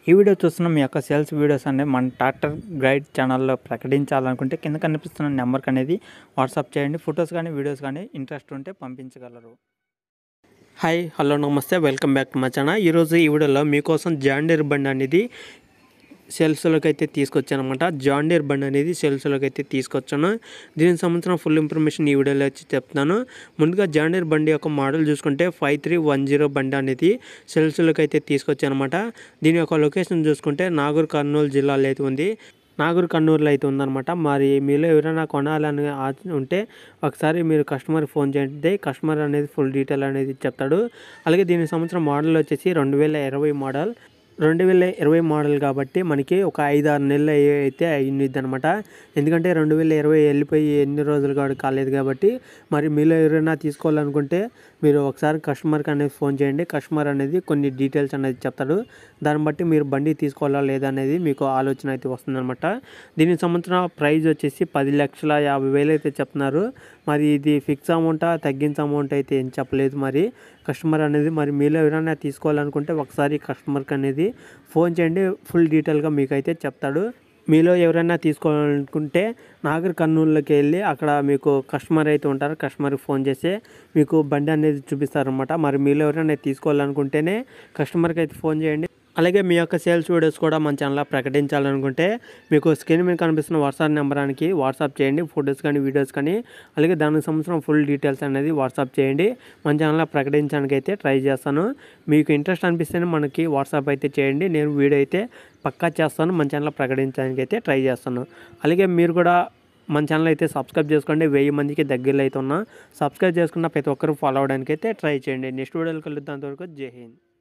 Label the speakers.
Speaker 1: ఈ వీడియో చూస్తున్న మీ యొక్క సేల్స్ వీడియోస్ అనేది మన ట్రాక్టర్ గైడ్ ఛానల్లో ప్రకటించాలనుకుంటే కింద కనిపిస్తున్న నెంబర్కి అనేది వాట్సాప్ చేయండి. ఫొటోస్ కానీ వీడియోస్ కానీ ఇంట్రెస్ట్ ఉంటే పంపించగలరు. హాయ్, హలో, నమస్తే, welcome back to my channel. ఈరోజు ఈ వీడియోలో మీకోసం జాన్ డీర్ బండి అనేది సేల్స్లోకి అయితే తీసుకొచ్చాను అనమాట. జాన్ డీర్ బండి అనేది సేల్స్లోకి అయితే తీసుకొచ్చాను. దీనికి సంబంధించిన ఫుల్ ఇన్ఫర్మేషన్ ఈ వీడియోలో వచ్చి చెప్తాను. ముందుగా జాన్ డీర్ బండి యొక్క మోడల్ చూసుకుంటే 5310 బండి అనేది సేల్స్లోకి అయితే తీసుకొచ్చాను అనమాట. దీని యొక్క లొకేషన్ చూసుకుంటే నాగర్ కర్నూలు జిల్లాలో అయితే ఉంది. నాగర్ కర్నూలులో అయితే ఉందన్నమాట. మరి మీలో ఎవరైనా కొనాలని ఉంటే ఒకసారి మీరు కస్టమర్ ఫోన్ చేయండి. కస్టమర్ అనేది ఫుల్ డీటెయిల్ అనేది చెప్తాడు. అలాగే దీనికి సంబంధించిన మోడల్ వచ్చేసి 2020 మోడల్. 2020 మోడల్ కాబట్టి మనకి ఒక 5-6 నెలలు అయితే అయ్యింది అనమాట. ఎందుకంటే 2020 వెళ్ళిపోయి ఎన్ని రోజులు కాలేదు కాబట్టి మరి మీలో ఎవరైనా తీసుకోవాలనుకుంటే మీరు ఒకసారి కస్టమర్కి అనేది ఫోన్ చేయండి. కస్టమర్ అనేది కొన్ని డీటెయిల్స్ అనేది చెప్తాడు. దాన్ని బట్టి మీరు బండి తీసుకోవాలా లేదా అనేది మీకు ఆలోచన అయితే వస్తుందన్నమాట. దీనికి సంబంధించిన ప్రైస్ వచ్చేసి 10,50,000 అయితే చెప్తున్నారు. మరి ఇది ఫిక్స్ అమౌంటా తగ్గించే అమౌంట్ అయితే ఏం చెప్పలేదు. మరి కస్టమర్ అనేది మరి మీలో ఎవరైనా తీసుకోవాలనుకుంటే ఒకసారి కస్టమర్కి అనేది ఫోన్ చేయండి. ఫుల్ డీటెయిల్గా మీకు అయితే చెప్తాడు. మీలో ఎవరైనా తీసుకోవాలనుకుంటే నాగర్ కర్నూలులోకి వెళ్ళి అక్కడ మీకు కస్టమర్ అయితే ఉంటారు. కస్టమర్కి ఫోన్ చేస్తే మీకు బండి అనేది చూపిస్తారనమాట. మరి మీలో ఎవరైనా తీసుకోవాలనుకుంటేనే కస్టమర్కి అయితే ఫోన్ చేయండి. అలాగే మీ యొక్క సేల్స్ వీడియోస్ కూడా మన ఛానల్లో ప్రకటించాలనుకుంటే మీకు స్క్రీన్ మీద కనిపిస్తున్న వాట్సాప్ నెంబర్కి వాట్సాప్ చేయండి. ఫొటోస్ కానీ వీడియోస్ కానీ అలాగే దానికి సంబంధించిన ఫుల్ డీటెయిల్స్ అనేది వాట్సాప్ చేయండి. మన ఛానల్లో ప్రకటించడానికి అయితే ట్రై చేస్తాను. మీకు ఇంట్రెస్ట్ అనిపిస్తేనే మనకి వాట్సాప్ అయితే చేయండి. నేను వీడియో అయితే పక్కా చేస్తాను. మన ఛానల్లో ప్రకటించడానికి అయితే ట్రై చేస్తాను. అలాగే మీరు కూడా మన ఛానల్ అయితే సబ్స్క్రైబ్ చేసుకోండి. 1000 మందికి దగ్గరలో అయితే ఉన్నా. సబ్స్క్రైబ్ చేసుకున్న ప్రతి ఒక్కరు ఫాలో అవడానికి అయితే ట్రై చేయండి. నెక్స్ట్ వీడియోలో కలుద్దాం. అంతవరకు జై హింద్.